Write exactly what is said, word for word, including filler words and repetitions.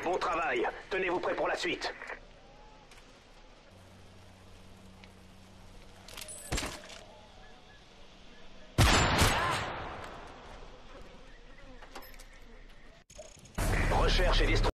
Bon travail. Tenez-vous prêts pour la suite. Recherche et destruction.